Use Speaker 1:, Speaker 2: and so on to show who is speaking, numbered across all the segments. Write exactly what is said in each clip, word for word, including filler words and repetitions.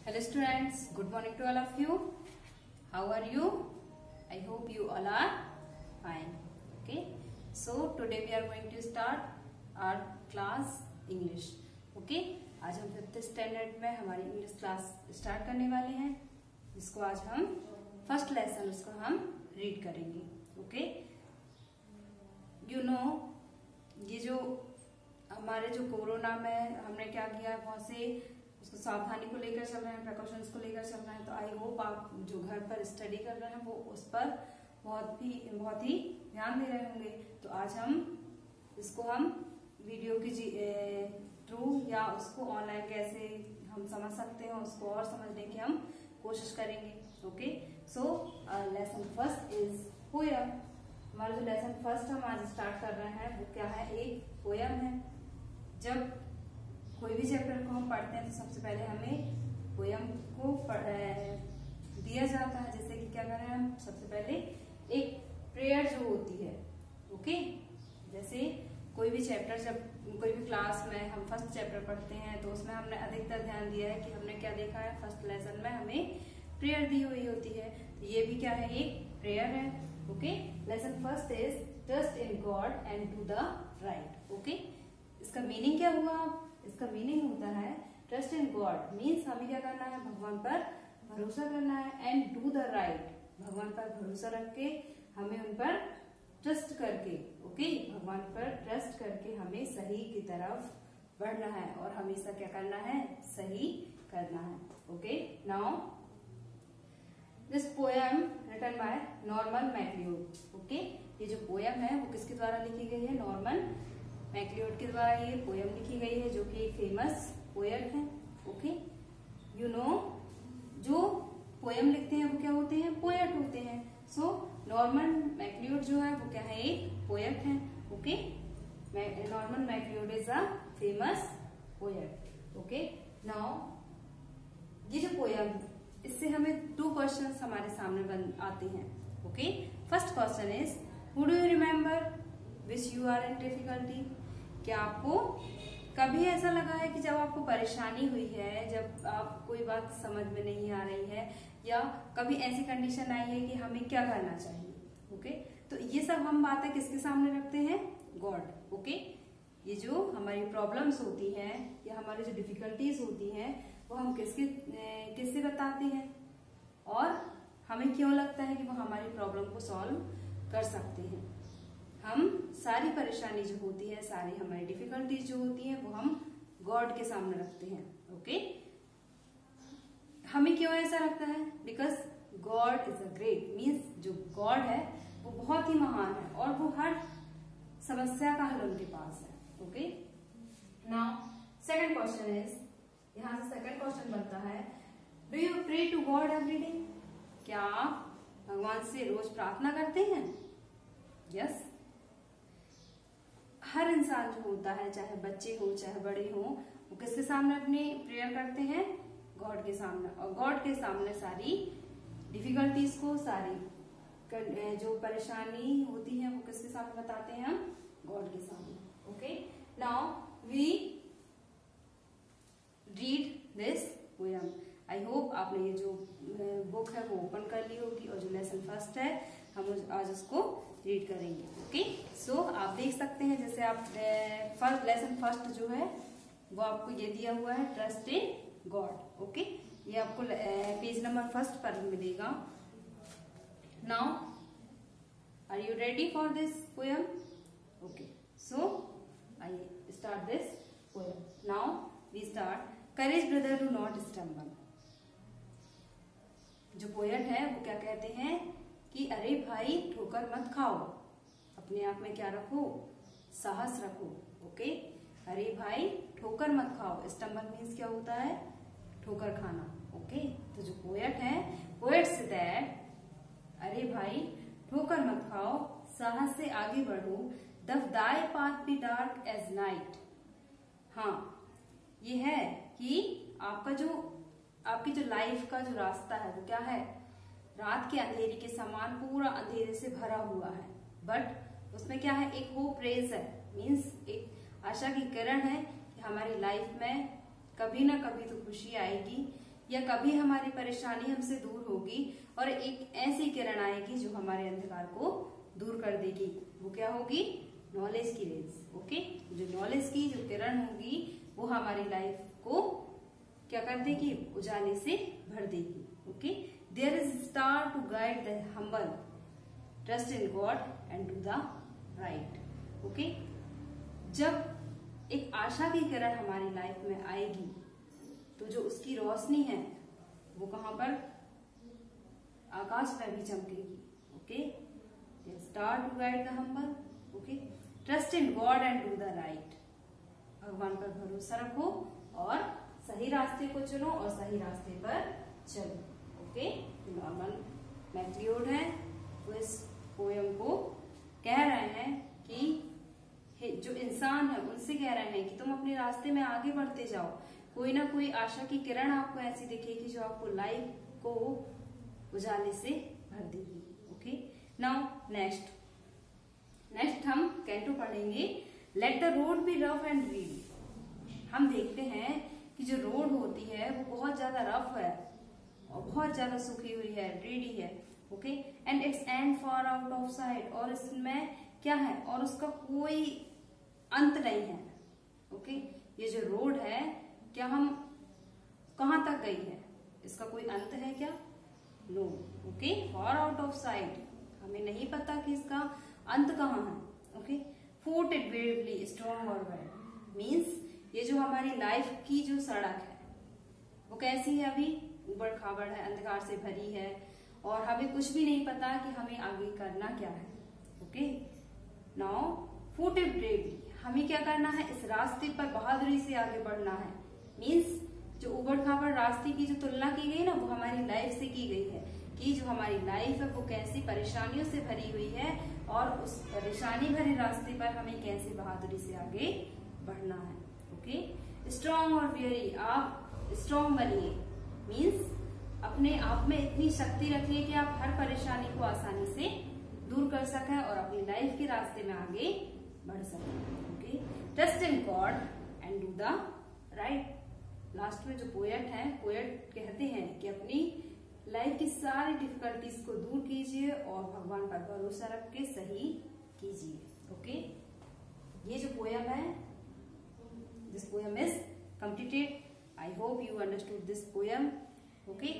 Speaker 1: Hello students, good morning to all of you. How are you? I hope you all are fine. Okay, so today we are going to start our class English. Okay, आज हम fifth standard में हमारी English class start करने वाले हैं, जिसको आज हम फर्स्ट लेसन उसको हम रीड करेंगे. ओके, यू नो ये जो हमारे जो कोरोना में हमने क्या किया, बहुत से उसको सावधानी को लेकर चल रहे हैं, प्रिकॉशंस को लेकर चल रहे हैं. तो आई होप आप जो घर पर स्टडी कर रहे हैं वो उस पर बहुत भी बहुत ही ध्यान दे रहे होंगे. तो आज हम इसको हम वीडियो की थ्रू या उसको ऑनलाइन कैसे हम समझ सकते हैं उसको और समझने की हम कोशिश करेंगे. Okay, so lesson first is poem. हमारा जो लेसन फर्स्ट हम आज स्टार्ट कर रहे हैं वो क्या है, एक पोयम है. जब कोई भी चैप्टर को हम पढ़ते हैं तो सबसे पहले हमें पोयम को दिया जाता है. जैसे कि क्या करें हम, सबसे पहले एक प्रेयर जो होती है. ओके, जैसे कोई भी चैप्टर जब कोई भी क्लास में हम फर्स्ट चैप्टर पढ़ते हैं तो उसमें हमने अधिकतर ध्यान दिया है कि हमने क्या देखा है, फर्स्ट लेसन में हमें प्रेयर दी हुई होती है. तो ये भी क्या है, एक प्रेयर है. Okay, lesson first is trust in God and do the right. Okay, इसका मीनिंग क्या हुआ, इसका मीनिंग होता है ट्रस्ट इन गॉड मीन्स हमें क्या करना है, भगवान पर भरोसा करना है. एंड डू द राइट, भगवान पर भरोसा रख के हमें उन पर ट्रस्ट करके, ओके okay? भगवान पर ट्रस्ट करके हमें सही की तरफ बढ़ना है और हमेशा क्या करना है, सही करना है. Okay, now this poem written by Norman McLeod. Okay, ये जो पोयम है वो किसके द्वारा लिखी गई है, नॉर्मन मैक्लियोड के द्वारा ये पोयम लिखी गई है, जो कि एक फेमस पोएट है. ओके, यू नो जो पोयम लिखते हैं वो क्या होते हैं, पोएट होते हैं. सो नॉर्मन मैक्लियोड जो है वो क्या है, एक पोएट है. Okay, Norman McLeod is a famous poet. Okay, now ये जो पोयम, इससे हमें टू क्वेश्चंस हमारे सामने बन आते हैं. Okay, first question is who do you remember which you are in difficulty. क्या आपको कभी ऐसा लगा है कि जब आपको परेशानी हुई है, जब आप कोई बात समझ में नहीं आ रही है, या कभी ऐसी कंडीशन आई है कि हमें क्या करना चाहिए. ओके, तो ये सब हम बातें किसके सामने रखते हैं, गॉड. ओके, ये जो हमारी प्रॉब्लम्स होती हैं या हमारी जो डिफिकल्टीज होती हैं वो हम किसके किससे बताते हैं, और हमें क्यों लगता है कि वो हमारी प्रॉब्लम को सॉल्व कर सकते हैं. हम सारी परेशानी जो होती है, सारी हमारी डिफिकल्टीज जो होती हैं वो हम गॉड के सामने रखते हैं. ओके, हमें क्यों ऐसा लगता है, because God is a great means जो गॉड है वो बहुत ही महान है और वो हर समस्या का हल उनके पास है. Okay, now second question is, यहां से सेकंड क्वेश्चन बनता है, do you pray to God every day. क्या आप भगवान से रोज प्रार्थना करते हैं. Yes yes. हर इंसान जो होता है, चाहे बच्चे हो चाहे बड़े हो, वो किसके सामने अपनी प्रेयर करते हैं, गॉड के सामने. और गॉड के सामने सारी डिफिकल्टीज को, सारी जो परेशानी होती है वो किसके सामने बताते हैं, हम गॉड के सामने. Okay, now we read this poem. I hope आपने ये जो बुक है वो ओपन कर ली होगी और जो लेसन फर्स्ट है हम आज उसको रीड करेंगे. ओके, सो आप देख सकते हैं, जैसे आप फर्स्ट लेसन फर्स्ट जो है वो आपको ये दिया हुआ है, ट्रस्ट इन गॉड. ओके, ये आपको पेज नंबर फर्स्ट पर मिलेगा. Now are you ready for this poem. Okay, so I start this poem. Now we start. Courage brother do not stumble. जो पोएट है वो क्या कहते हैं कि अरे भाई ठोकर मत खाओ, अपने आप में क्या रखो, साहस रखो. ओके, अरे भाई ठोकर मत खाओ. स्टम्बल मीन्स क्या होता है, ठोकर खाना. ओके, तो जो पोएट है, पोएट से दैट अरे भाई ठोकर मत खाओ, साहस से आगे बढ़ो, the thy path be dark as night. हाँ, ये है कि आपका जो आपकी जो लाइफ का जो रास्ता है वो क्या है, रात के अंधेरे के समान पूरा अंधेरे से भरा हुआ है, बट उसमें क्या है, एक होप रेज है मीन्स एक आशा की किरण है कि हमारी लाइफ में कभी ना कभी तो खुशी आएगी, या कभी हमारी परेशानी हमसे दूर होगी और एक ऐसी किरण आएगी जो हमारे अंधकार को दूर कर देगी। वो क्या होगी? नॉलेज की रेज। ओके, जो नॉलेज की जो किरण होगी वो हमारी लाइफ को क्या कर देगी? उजाले से भर देगी। Okay, there is star to guide the humble, trust in God and do the right. Okay, जब एक आशा की किरण हमारी लाइफ में आएगी तो जो उसकी रोशनी है वो कहां पर? आकाश में भी चमकेगी। Okay, star to guide the humble. Okay, trust in God and do the right. भगवान पर भरोसा रखो और सही रास्ते को चुनो और सही रास्ते पर चलो। ओके, नॉर्मल मैक्लियोड है वो इस पोयम को कह रहे हैं कि जो इंसान है उनसे कह रहे हैं कि तुम अपने रास्ते में आगे बढ़ते जाओ, कोई ना कोई आशा की किरण आपको ऐसी दिखेगी जो आपको लाइफ को उजाले से भर देगी। ओके, नाउ नेक्स्ट नेक्स्ट हम कैंटो पढ़ेंगे। Let the road be rough and read. हम देखते हैं कि जो रोड होती है वो बहुत ज्यादा रफ है और बहुत ज्यादा सूखी हुई है, रीडी है। Okay, and its end far out of sight. और इसमें क्या है? और उसका कोई अंत नहीं है। ओके, ये जो रोड है क्या हम कहां तक गई है? इसका कोई अंत है क्या? No. Okay, far out of sight, हमें नहीं पता कि इसका अंत कहाँ है। Okay, foot it bravely strong और वेल। मीन्स ये जो हमारी लाइफ की जो सड़क है वो कैसी है? अभी उबड़ खाबड़ है, अंधकार से भरी है और हमें कुछ भी नहीं पता कि हमें आगे करना क्या है। Okay, now foot it bravely, हमें क्या करना है? इस रास्ते पर बहादुरी से आगे बढ़ना है। मीन्स जो उबड़ खाबड़ रास्ते की जो तुलना की गई ना वो हमारी लाइफ से की गई है कि जो हमारी लाइफ है वो कैसी परेशानियों से भरी हुई है और उस परेशानी भरे रास्ते पर हमें कैसे बहादुरी से आगे बढ़ना है। ओके, स्ट्रॉन्ग और वेरी, आप स्ट्रॉन्ग बनिए। मीन्स अपने आप में इतनी शक्ति रखिए कि आप हर परेशानी को आसानी से दूर कर सकें और अपनी लाइफ के रास्ते में आगे बढ़ सकें। Okay, trust in God and do the right. Last में जो पोएट है, पोएट कहते हैं कि अपनी लाइफ की सारी डिफिकल्टीज को दूर कीजिए और भगवान पर भरोसा रख के सही कीजिए। ओके, ये जो पोएम है, this poem is completed. I hope you understood this poem. Okay,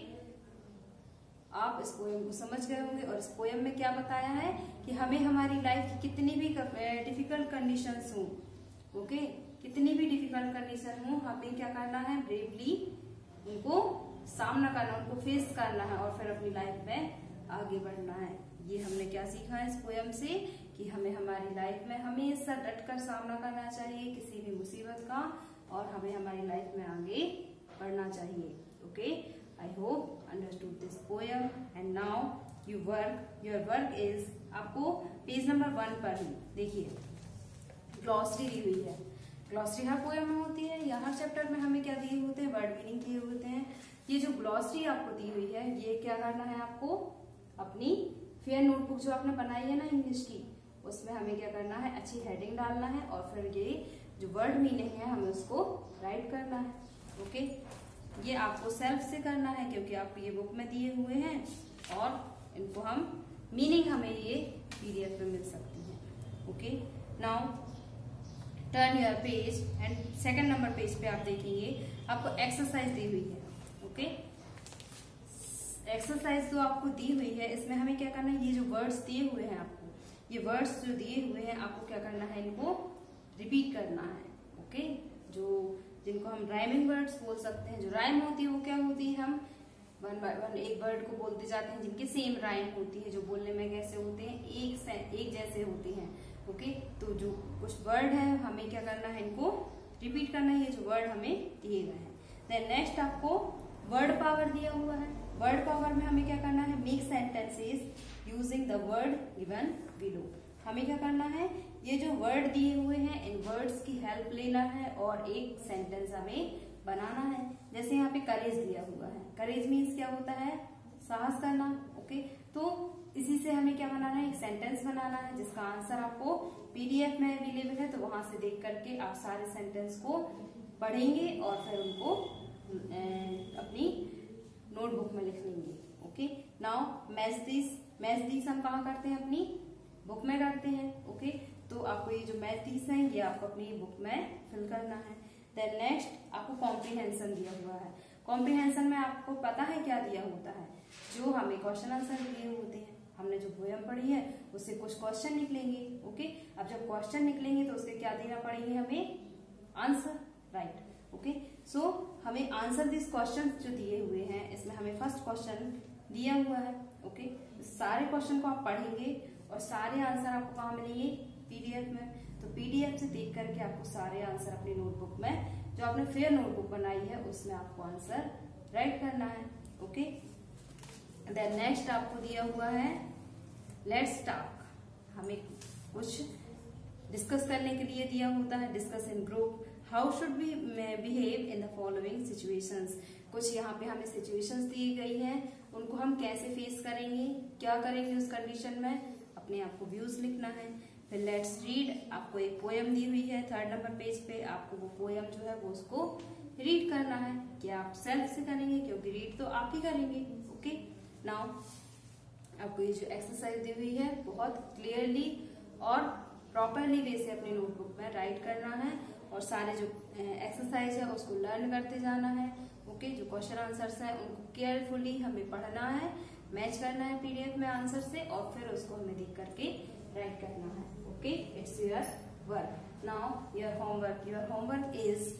Speaker 1: आप इस पोएम को समझ गए होंगे और इस पोएम में क्या बताया है कि हमें हमारी लाइफ की कितनी भी डिफिकल्ट कंडीशंस हो, ओके, कितनी भी डिफिकल्ट कंडीशन हो, हमें क्या करना है? ब्रेवली उनको सामना करना, उनको फेस करना है और फिर अपनी लाइफ में आगे बढ़ना है। ये हमने क्या सीखा है इस पोएम से कि हमें हमारी लाइफ में हमेशा डटकर सामना करना चाहिए किसी भी मुसीबत का और हमें हमारी लाइफ में आगे बढ़ना चाहिए। Okay, I hope understood this poem and now you work your work is, आपको पेज नंबर वन पर ही देखिए ग्लॉसरी दी हुई है। ग्लॉसरी हर पोएम में होती है या हर चैप्टर में हमें क्या दिए होते हैं? वर्ड मीनिंग दिए होते हैं। ये जो ग्लॉसरी आपको दी हुई है ये क्या करना है? आपको अपनी फेयर नोटबुक जो आपने बनाई है ना इंग्लिश की, उसमें हमें क्या करना है? अच्छी हेडिंग डालना है और फिर ये जो वर्ड मीनिंग है हमें उसको राइट करना है। ओके, ये आपको सेल्फ से करना है क्योंकि आप ये बुक में दिए हुए हैं और इनको हम मीनिंग हमें ये पीडीएफ में मिल सकती है। Okay, now turn your page and second number page पे आप देखेंगे आपको एक्सरसाइज दी हुई है। ओके, एक्सरसाइज जो आपको दी हुई है इसमें हमें क्या करना है? ये जो वर्ड्स दिए हुए हैं आपको, ये वर्ड्स जो दिए हुए हैं आपको क्या करना है? इनको रिपीट करना है। ओके, जो जिनको हम राइमिंग वर्ड्स बोल सकते हैं, जो राइम होती है वो क्या होती है? हम वन बाय वन एक वर्ड को बोलते जाते हैं जिनकी सेम राइम होती है, जो बोलने में कैसे होते हैं? एक एक जैसे होते हैं। ओके, तो जो कुछ वर्ड है हमें क्या करना है? इनको रिपीट करना है, ये जो वर्ड हमें दिए गए हैं। देन नेक्स्ट आपको वर्ड पावर दिया हुआ है। वर्ड पावर में हमें क्या करना है? Make sentences using the word given below. हमें क्या करना है? ये जो वर्ड दिए हुए हैं इन वर्ड्स की हेल्प लेना है और एक सेंटेंस हमें बनाना है। जैसे यहाँ पे करेज दिया हुआ है, करेज मीन्स क्या होता है? साहस करना। ओके, तो इसी से हमें क्या बनाना है? एक सेंटेंस बनाना है जिसका आंसर आपको पीडीएफ में अवेलेबल है, तो वहां से देख करके आप सारे सेंटेंस को पढ़ेंगे और फिर उनको अपनी नोटबुक में लिख लेंगे। Okay, now match this, match this हम कहाँ करते हैं? अपनी बुक में करते हैं। ओके, तो आपको ये जो मैच दिस है ये आपको अपनी बुक में फिल करना है। देन नेक्स्ट आपको कॉम्प्रीहेंशन दिया हुआ है। कॉम्प्रीहेंशन में आपको पता है क्या दिया होता है? जो हमें क्वेश्चन आंसर दिए होते हैं, हमने जो पोयम पढ़ी है उससे कुछ क्वेश्चन निकलेंगे। ओके, अब जब क्वेश्चन निकलेंगे तो उसके क्या देना पड़ेंगे? हमें आंसर, राइट। ओके, सो हमें आंसर दिस क्वेश्चन जो दिए हुए हैं, इसमें हमें फर्स्ट क्वेश्चन दिया हुआ है। ओके, सारे क्वेश्चन को आप पढ़ेंगे और सारे आंसर आपको कहाँ मिलेंगे? पीडीएफ में। तो पीडीएफ से देख करके आपको सारे आंसर अपनी नोटबुक में, जो आपने फेयर नोटबुक बनाई है, उसमें आपको आंसर राइट करना है। ओके, देन नेक्स्ट आपको दिया हुआ है लेट्स टॉक। हमें कुछ डिस्कस करने के लिए दिया होता है। Discuss in group, how should be behave in the following situations. कुछ यहाँ पे हमें सिचुएशंस दी गई हैं, उनको हम कैसे फेस करेंगे, क्या करेंगे उस कंडीशन में, अपने आप को व्यूज लिखना है। फिर लेट्स रीड, आपको एक पोयम दी हुई है थर्ड नंबर पेज पे, आपको वो पोयम जो है वो उसको रीड करना है। क्या आप सेल्फ से करेंगे? क्योंकि रीड तो आप ही करेंगे। ओके, नाउ आपको ये जो एक्सरसाइज दी हुई है बहुत क्लियरली और प्रॉपरली वे से अपनी नोटबुक में राइट करना है और सारे जो एक्सरसाइज है उसको लर्न करते जाना है। ओके, जो क्वेश्चन आंसर्स हैं उनको केयरफुली हमें पढ़ना है, मैच करना है पीडीएफ में आंसर से और फिर उसको हमें देख करके राइट करना है। Okay, it's your work. Now your homework, your homework is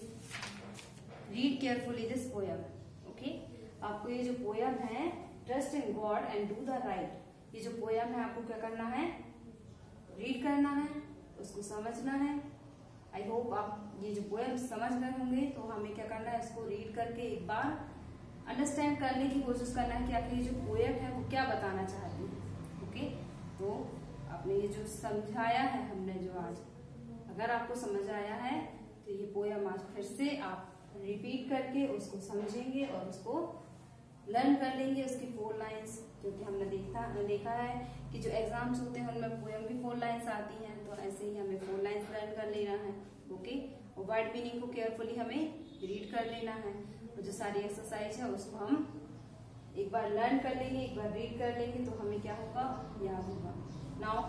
Speaker 1: read carefully this poem. Okay, आपको ये जो पोयम है trust in God and do the right, ये जो पोयम है आपको क्या करना है? रीड करना है, उसको समझना है। आई होप आप ये जो पोयम समझ गए होंगे। तो हमें क्या करना है? इसको रीड करके एक बार अंडरस्टैंड करने की कोशिश करना है कि आखिर ये जो पोयम है वो क्या बताना चाहती है। ओके, तो आपने ये जो समझाया है हमने जो आज, अगर आपको समझ आया है तो ये पोयम आज फिर से आप रिपीट करके उसको समझेंगे और उसको लर्न कर लेंगे, उसकी फोर लाइंस। क्योंकि हमने देखा देखा है कि जो एग्जाम्स होते हैं उनमें पोयम की फोर लाइंस आती हैं, तो ऐसे ही हमें फोर लाइंस लर्न कर लेना है। ओके, और वर्ड मीनिंग को केयरफुली हमें रीड कर लेना है और जो सारी एक्सरसाइज है उसको हम एक बार लर्न कर लेंगे, एक बार रीड कर लेंगे तो हमें क्या होगा? याद होगा। Now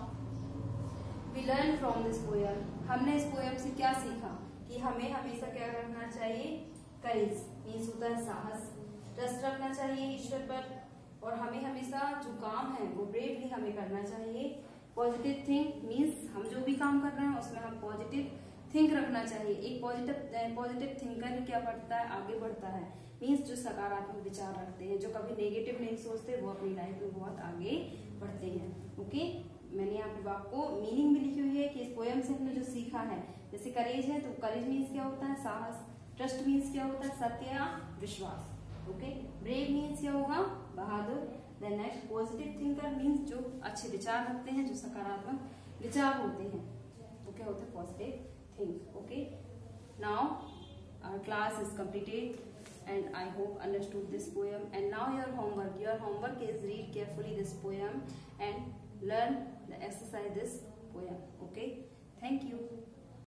Speaker 1: we learn from this poem, हमने इस पोयम से क्या सीखा? कि हमें हमेशा क्या रखना चाहिए? करेज मीन्स होता है साहस, ट्रस्ट रखना चाहिए ईश्वर पर और हमें हमेशा जो काम है वो ब्रेवली हमें करना चाहिए। पॉजिटिव थिंक मीन्स हम जो भी काम कर रहे हैं उसमें हम पॉजिटिव थिंक रखना चाहिए। एक पॉजिटिव पॉजिटिव थिंकर क्या बढ़ता है? आगे बढ़ता है। मीन्स जो सकारात्मक विचार रखते हैं, जो कभी नेगेटिव नहीं सोचते, वो अपनी लाइफ में बहुत आगे बढ़ते हैं। ओके, मैंने यहाँ पे आपको मीनिंग भी लिखी हुई है कि इस पोयम से हमने जो सीखा है, जैसे करेज है तो करेज मीन्स क्या होता है? साहस। ट्रस्ट मीन्स क्या होता है? सत्य या विश्वास। ओके, ब्रेव मीन्स क्या होगा? बहादुर। Then next positive thinker means जो अच्छे विचार रखते हैं, जो सकारात्मक विचार होते हैं, वो क्या होते हैं? Positive think. Okay, now our class is completed and I hope understood this poem. And now your homework, your homework is read carefully this poem and learn the exercise this poem. Okay, thank you.